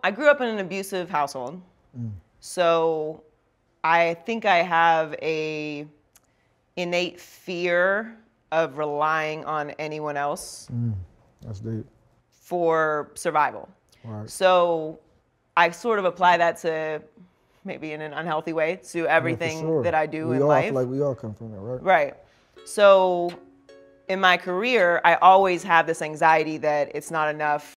I grew up in an abusive household. So I think I have a innate fear of relying on anyone else That's deep. for survival. Right. So I sort of apply that to, maybe in an unhealthy way, to everything sure. that I do We in all, life. I feel like we all come from that, right? Right. So in my career, I always have this anxiety that it's not enough